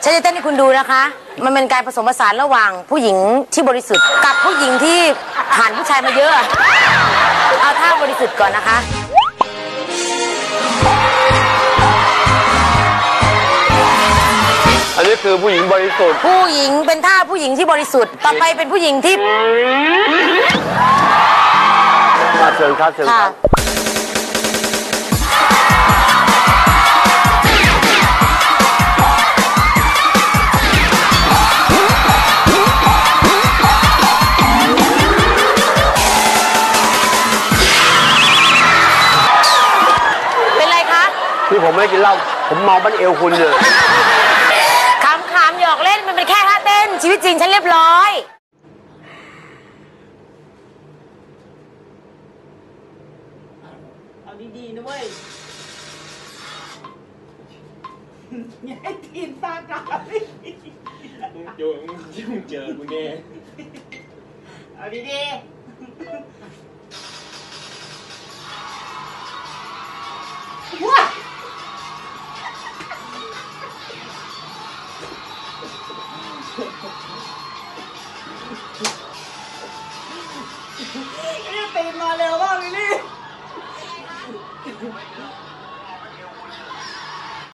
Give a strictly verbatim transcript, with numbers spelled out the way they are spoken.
ฉันจะเต้นให้คุณดูนะคะมันเป็นการผสมผสานระหว่างผู้หญิงที่บริสุทธิ์กับผู้หญิงที่ผ่านผู้ชายมาเยอะเอาท่าบริสุทธิ์ก่อนนะคะอันนี้คือผู้หญิงบริสุทธิ์ผู้หญิงเป็นท่าผู้หญิงที่บริสุทธิ์ต่อไปเป็นผู้หญิงที่เชิญครับเชิญครับเป็นไรคะที่ผมไม่ได้กินเหล้าผมเมาบั้นเอวคุณเลยขำๆหยอกเล่นมันเป็นแค่ท่าเต้นชีวิตจริงฉันเรียบร้อยเอาดีๆนะเว้ยอย่าให้ทีมตากาเลยมึงเจอมึงเจอมึงแน่เอาดีๆว้าตีมาเร็วมากเลยนี่